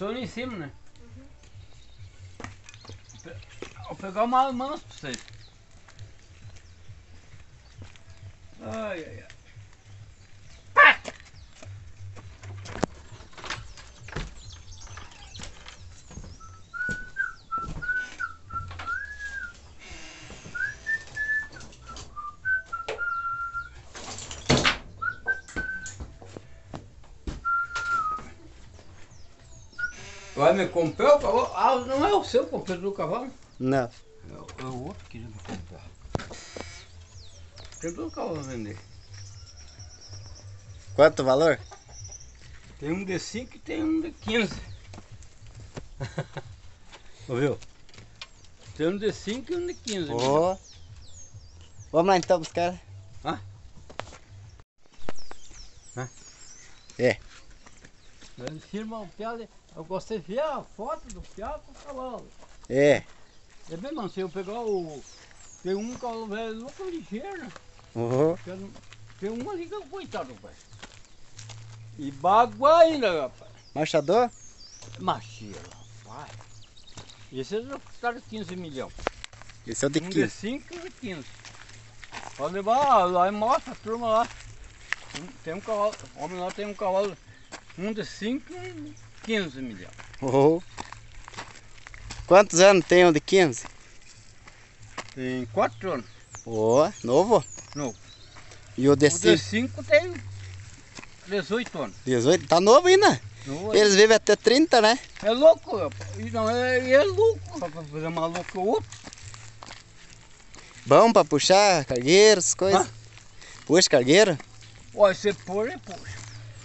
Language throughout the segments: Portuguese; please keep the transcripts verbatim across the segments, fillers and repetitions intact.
Estou ali em cima, né? Uhum. Vou pegar uma mansa pra vocês. Ai, ai, ai. Vai me comprar o cavalo? Ah, não é o seu comprei do cavalo? Não. É o outro que queria me comprar. Tem dois cavalos a vender. Quanto o valor? Tem um de cinco e tem um de quinze. Ouviu? Tem um de cinco e um de quinze. Oh. Vamos lá então buscar. Hã? Hã? É. Ele firma o piado. Eu gostei de ver a foto do piado com o cavalo. É. É bem manso, eu pegar o. Tem um cavalo velho louco ligeiro. Oh. Tem um ali que é coitado, pai. E bagua ainda, rapaz. Marchador? Machila, rapaz. Esse é custaram quinze milhões. Esse é o de Um de quinze. cinco e um de quinze. Pode levar lá e mostra a turma lá. Tem um cavalo, o homem lá tem um cavalo, um de cinco e um de quinze milhões. Oh. Quantos anos tem o de quinze? Tem quatro anos. Oh, novo? Novo. E o de O de cinco? cinco tem dezoito anos. dezoito? Tá novo ainda? Novo. Eles vivem até trinta, né? É louco, rapaz. E não, é, é louco, rapaz, fazer maluco que o outro. Bom pra puxar cargueiro, essas coisas. Ah. Puxa cargueiro? Olha, você pôr e puxa.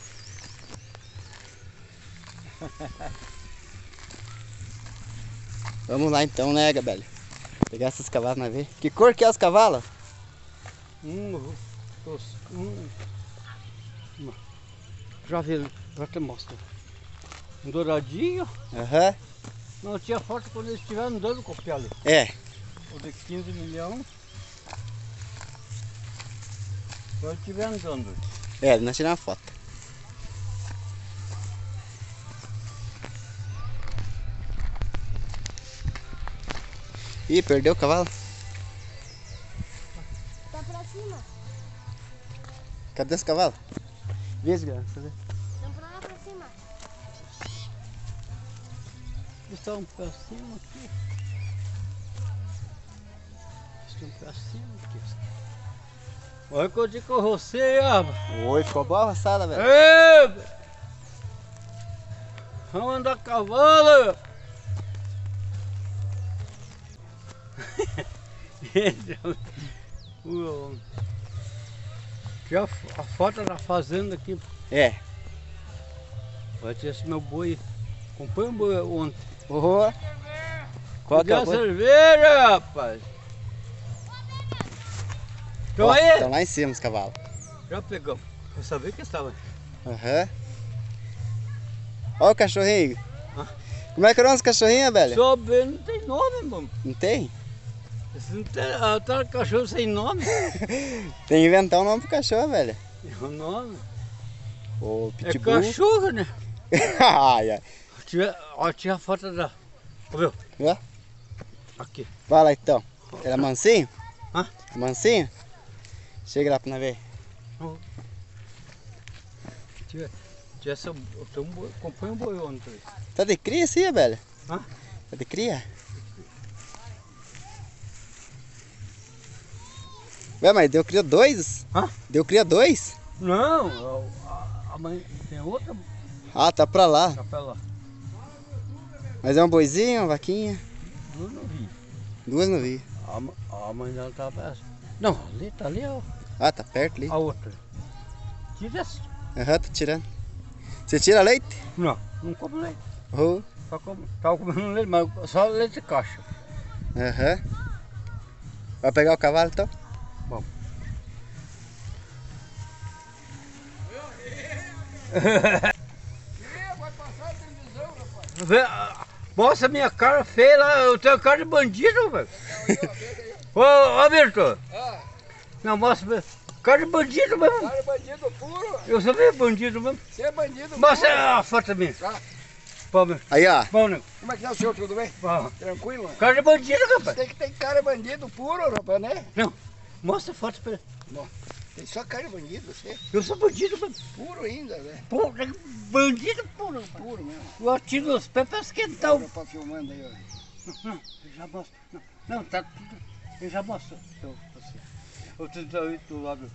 Vamos lá então, né, Gabélio? Pegar esses cavalos na ver. Que cor que é os cavalos? Um, dois, um. Uma. Já vi, já te mostro. Um douradinho. Aham. Não tinha foto quando eles estiveram andando com o pé ali. É. O de quinze milhões. Quando estiver andando. É, nós tiramos uma foto. Ih, perdeu o cavalo? Tá pra cima. Cadê esse cavalo? Vê, Grana, cadê? Estão pra lá pra cima. Está um pra cima aqui. Está um pra cima aqui. Olha que eu digo com você, rapaz. Oi, ficou boa a roçada, velho. Ei! Vamos andar a cavalo! Tinha a foto da fazenda aqui. É. Vai ter esse meu boi. Comprei um boi ontem. Oh. Qual que é o boi? cerveja, rapaz! Estão Ó, aí? Estão lá em cima os cavalos. Já pegamos. Eu sabia que estava. Aham. Olha o cachorrinho. Hã? Como é que eram os cachorrinhos, velho? Sobe, não tem nome, mano. Não tem? Esse não tem, ah, tá cachorro sem nome. Tem que inventar um nome pro cachorro, velho. É o nome. O É pitbull. cachorro, né? Ai, ai. Tinha, ó, tinha a foto da. Ó, viu? Ó, Aqui. vai lá então. Era mansinho? Hã? Mansinho? Chega lá pra nós ver. Tinha, tinha essa. Tem um boi, comprei um boi ontem. Tá de cria esse, velho? Hã? Tá de cria? Ué, mas deu cria dois? Hã? Deu cria dois? Não, a, a mãe tem outra Ah, tá pra lá. capela. Mas é um boizinho, uma vaquinha? Eu não vi. Duas não vi. A, ma- a mãe dela tá perto. Não, ali tá ali, ó. Ah, tá perto ali. A outra. Tira essa. Aham, tô tirando. Você tira leite? Não, não como leite. Oh. Só como, tava comendo leite, mas só leite de caixa. Aham. Vai pegar o cavalo então? Bom. Vai passar a televisão, rapaz. Vê, ah, mostra minha cara feia lá, eu tenho cara de bandido, velho. Ô, ô, Vitor. Ah, Não, mostra. Cara de bandido mesmo. cara bandido puro. Eu sou meio bandido mesmo. Você é bandido Mostra puro. a foto minha. Tá. Vamos, Aí, ó. vamos, Como é que tá o senhor? Tudo bem? vamos. Tranquilo? Cara de bandido, rapaz. Tem que ter cara bandido puro, rapaz, né? Não, mostra a foto pra ele. Tem só cara de bandido, você. Eu sou bandido, mano. Puro ainda, né? Pô, bandido puro, rapaz. Puro mesmo. Eu atiro nos pés pra esquentar o... Agora pra filmando aí, ó. Não, eu já mostro. Não, não, tá tudo... Eu já mostro. Eu, você. Eu tento aí do lado.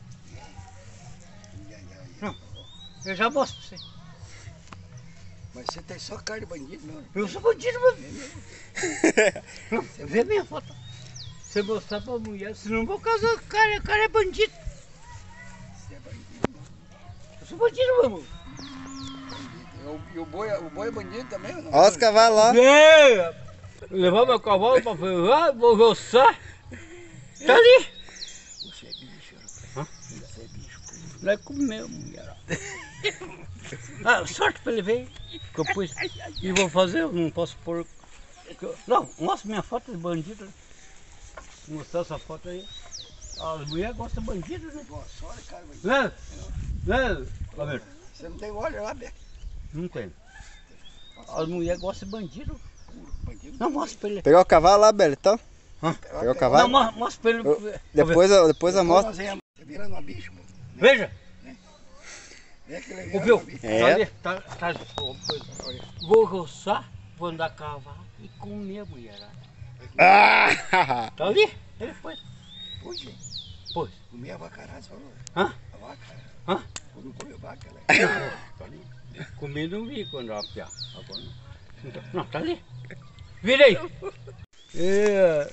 Não, eu já mostro pra você. Mas você tem só cara de bandido, não? Eu sou bandido, mano. Não, vê minha foto. Você mostrar pra mulher, se não vou casar, o cara, o cara é bandido. Você é bandido, não? Eu sou bandido, mano. E o, e o, boi, o boi é bandido também, ou não? Olha os cavalos lá. É, levar meu cavalo pra ferrar, vou roçar. Tá ali. Você é bicho, rapaz. Hã? Você é bicho. Vai comer, mulher. Ah, sorte pra ele ver. Que eu pus. E vou fazer, eu não posso pôr. Não, mostra minha foto de bandido. Vou mostrar essa foto aí. As mulheres gostam de bandido, né? Nossa, olha cara bandido. Né? Né? Tá vendo? Você não tem óleo lá, Beto? Não tem. As mulheres gostam de bandido. Puro bandido. Não, mostra pra ele. Pegou o cavalo lá, Belo, então? Hã? Pegou o Não, cavalo? mostra, mostra pra ele. Eu- Tá vendo? Depois, eu, depois eu mostro. Você virando uma bicho, mano. Veja. É que ele Ô, vira viu? uma bicho. Tá É. ali, tá, tá, ó, coisa. Vou roçar, vou andar a cavalo e comer a mulherada. Ah! Tá ali? Ele foi. Hoje, Pois. comi a vacarada, você falou? Hã? A vaca. Hã? Eu não comi vaca, né? Tá ali. Comi não vi quando era piá. Agora não. Então, não, tá ali. Vira aí. É.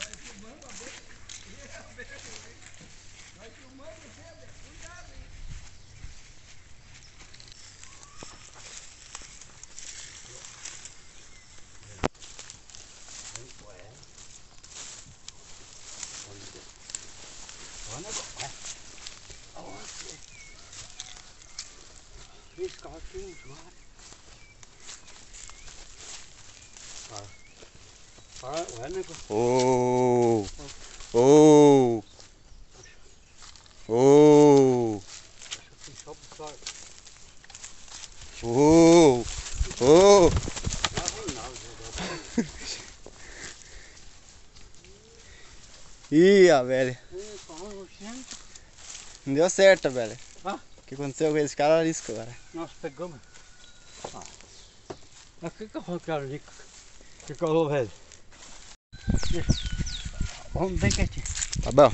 Esse carro aqui é um jogo. Para, ué, nego. Oh! Oh! Oh! Só pro carro. Oh! Oh! Ih, a velho. Não deu certo, velho. Ah? O que aconteceu com esse cara arisco agora? Nós pegamos. Ah. Mas que carro que era ali? Que carro velho? Vamos bem quietinho. Tá bom.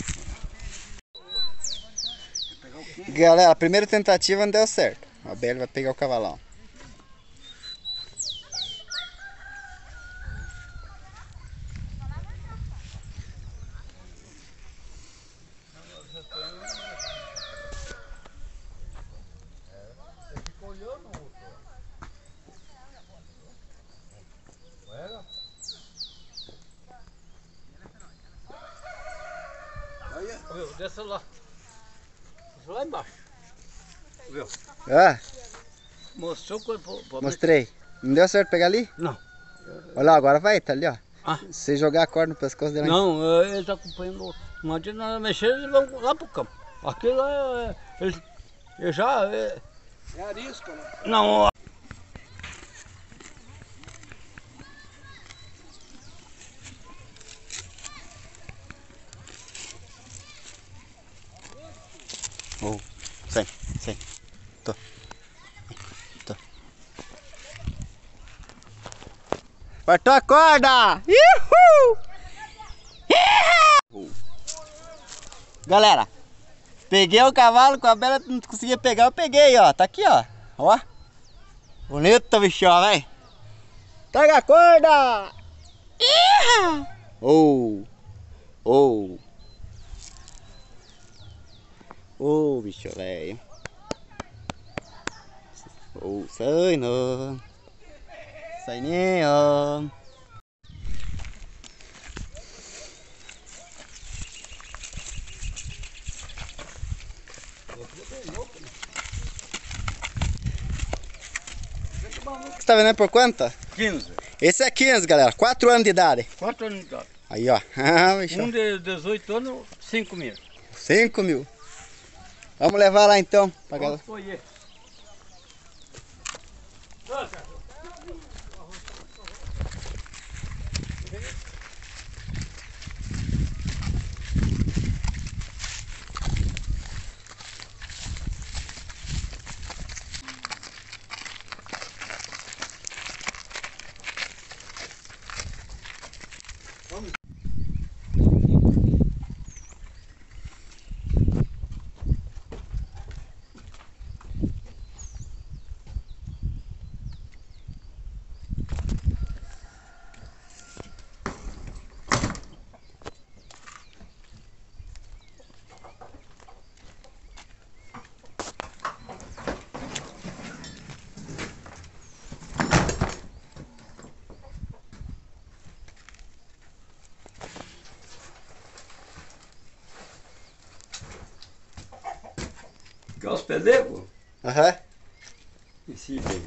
Galera, a primeira tentativa não deu certo. A Bela vai pegar o cavalão. Viu? Desce lá. Desce lá embaixo. Viu? Ah, Mostrou quando. pô, pô, mostrei. Não deu certo pegar ali? Não. Olha lá, agora vai, tá ali, ó. Ah. Se jogar a corda no pescoço dele. Não, eh, ele tá acompanhando o outro. Não adianta nada mexer, eles vão lá pro campo. Aqui lá, eh, eles, eu já. eh, É arisco, né? Não, Oh, sem, sem. Tô. Tô. Partou a corda! Uhul! Uhul! Galera, peguei o cavalo, com a Bela não conseguia pegar, eu peguei, ó. Tá aqui, ó. Ó. Bonito, bichão, velho. Pega a corda! Oh! Oh! Ô, oh, bicho velho. Ô, oh, sai não. Sai não. Você tá vendendo por quanto? quinze. Esse é quinze, galera. quatro anos de idade. quatro anos de idade. Aí, ó. Ah, bicho. Um de dezoito anos, cinco mil. cinco mil. Vamos levar lá então. Pra galera. Quanto foi esse? Quer os pelegos? Aham. Esse bem.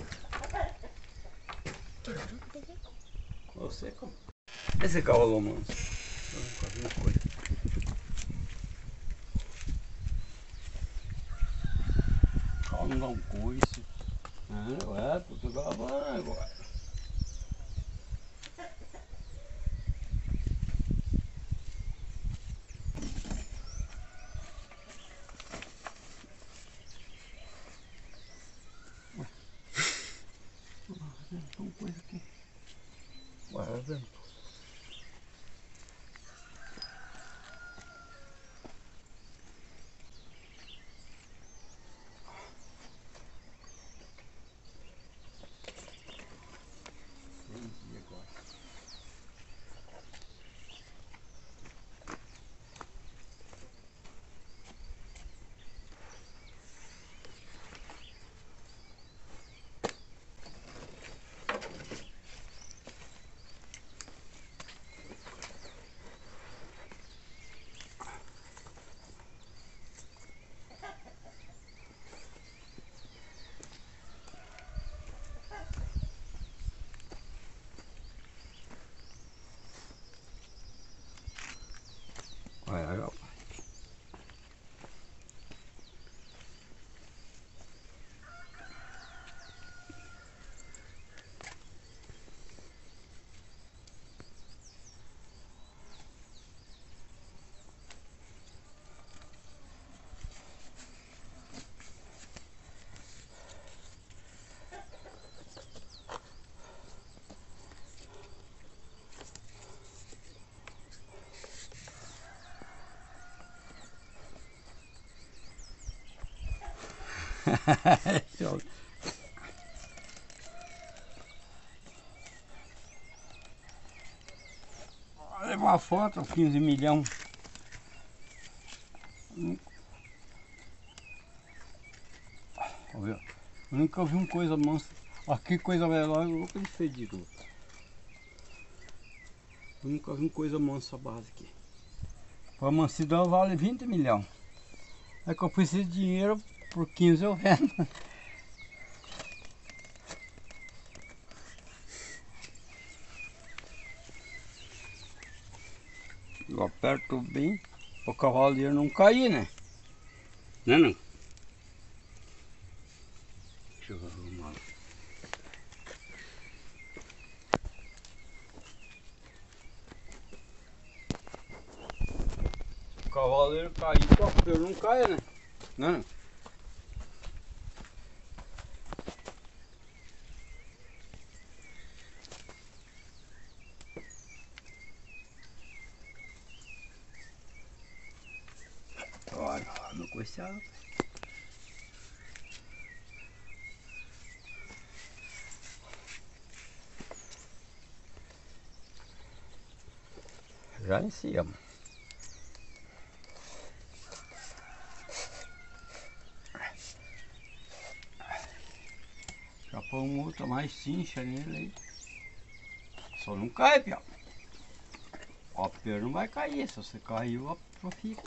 Você como? Esse cavalo manso. Eu nunca vi uma coisa. Calma, não um coice. Ah, é, porque agora agora. Tem uma coisa aqui. Guarda dentro. Olha, olha. Olha uma foto, quinze milhões. Eu nunca vi uma coisa mansa. Aqui coisa veloz, eu nunca fez de novo. Eu nunca vi uma coisa mansa essa base aqui. Para mansidão vale vinte milhões. É que eu preciso de dinheiro, por quinze eu vendo. Eu aperto bem para o cavaleiro não cair, né? Não, não. Deixa eu arrumar. O cavaleiro cair, o cavaleiro não cai, né? Não, não. Olha, olha meu coiceado. Já em cima. Já põe uma outra mais cincha nele aí. Só não cai, pior. O pelo não vai cair, se você cair, o pelo fica.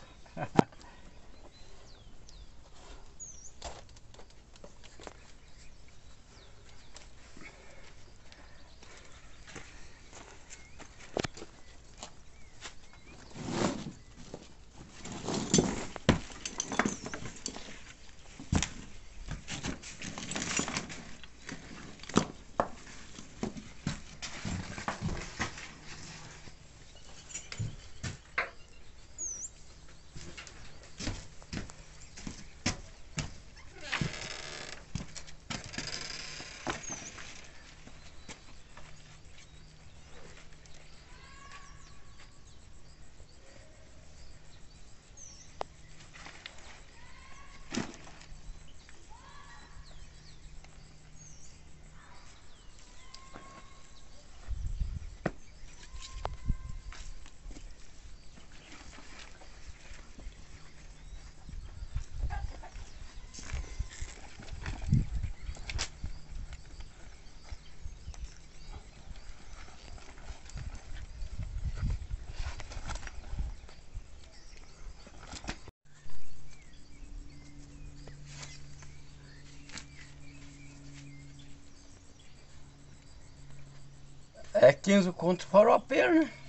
É quinze conto faropeiro, né?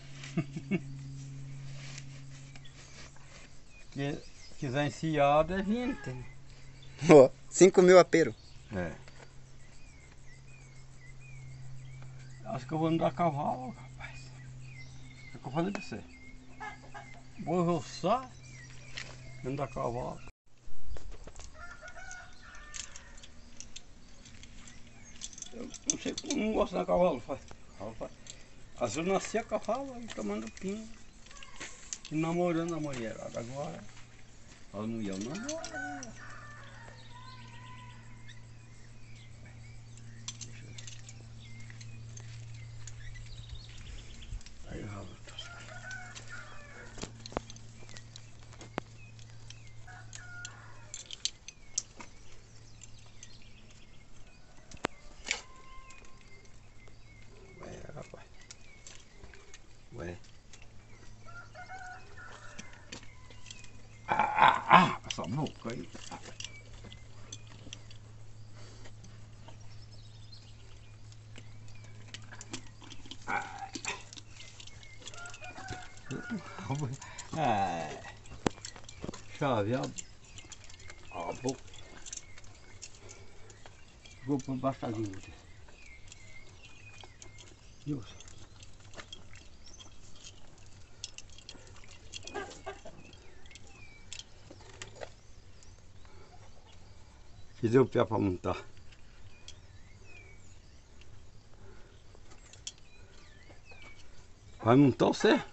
Se quiser ensiado é vinte. Né? Ó, cinco mil apero. É. Acho que eu vou andar a cavalo, rapaz. É o que eu falei pra você. Vou roçar, andar a cavalo. Eu não sei, eu não gosto de cavalo, faz. Às vezes eu nasci a cavalo aí tomando pinho e namorando a mulherada. Agora ela não ia namorar. Aí, rapaz. Ué, rapaz. Ué. Ah, ah, ah, essa boca aí. Ah, chave, a, a boca. Vou por baixo da linha. Deus. Que deu o pé para montar. Vai montar você?